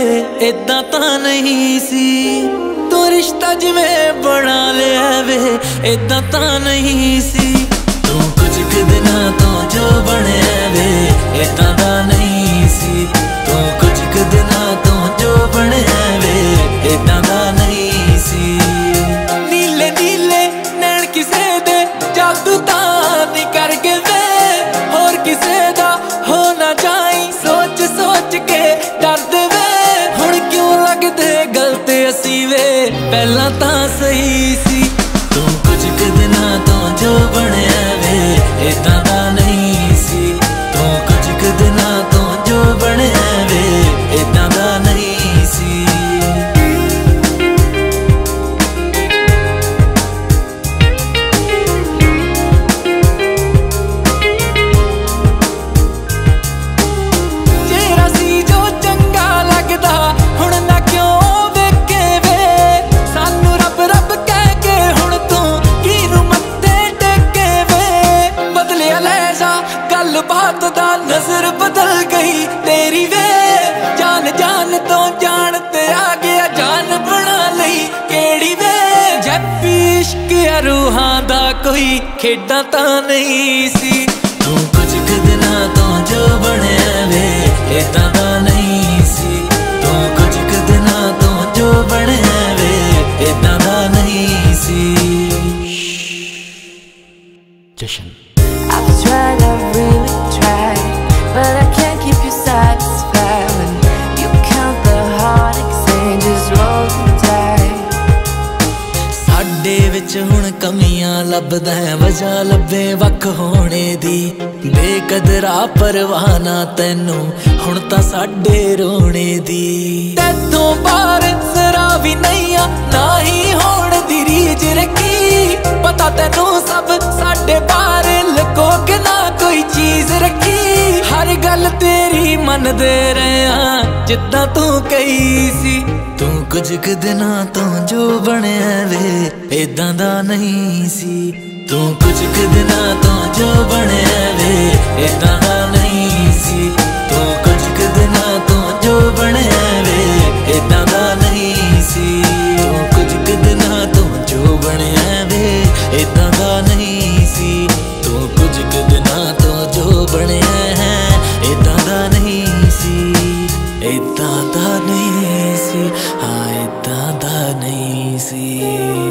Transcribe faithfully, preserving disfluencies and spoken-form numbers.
इदां तां नहीं सी। तू रिश्ता जिवें बना लिया वे इदां तां नहीं सी। तू कुछ क दिनां तो जो बनिया वे इदां दा नहीं सी। तू कुछ क दिनां तो जो बनिया वे इदां दा नहीं सी। नीले नीले नैन किसे दे जादू तां नहीं करके वे होर किसे दा हो ना जाई सोच सोच के डरदे वे। हुण क्यों लगदे गलत असी वे पहला तां सही सी। तू कुछ क दिनां तो जो बनिया वे इदां दा नहीं सी। तू कुछ क दिनां तो जो बनिया वे इदां दा नहीं सी। बात दा नजर बदल गई तेरी वे जान जान तो जान ते आ गया जान बना लई केड़ी वे। जैपी इश्क या रूहां दा कोई खेडां तां नहीं सी। तू कुछ क दिनां तो जो बनिया वे इदां दा नहीं सी। तू कुछ क दिनां तो जो बनिया वे इदां दा नहीं सी। जशन I've tried, I've really tried, but I can't keep you satisfied when you count the hard exchanges roll the tide। साडे विच हुण कमियां लभदा है वजह लभे वख होने दी। बेकदरा परवाना तैनू हुण तां साडे रोने दी। तैथों बाहर जरा भी नहीं आ ना ही होण दी रीज रखी। पता तैनू सब साडे बारे लको के ना कोई चीज रखी। हर गल तेरी मनदे रहा जिद्दां तू कही सी। तू कुछ क दिनां तो जो बनिया वे इदां दा नहीं सी। तू कुछ क दिनां तो जो बनिया वे इदां दा नहीं सी। तू कुछ क दिनां तो जो बनिया वे इदां दा नहीं सी। तू कुछ क दिनां तो जो बनिया वे इदां दा नहीं सी। तू कुछ क दिनां तो जो बनिया है इदां दा नहीं सी। इदां दा नहीं सी हाँ इदां दा नहीं सी।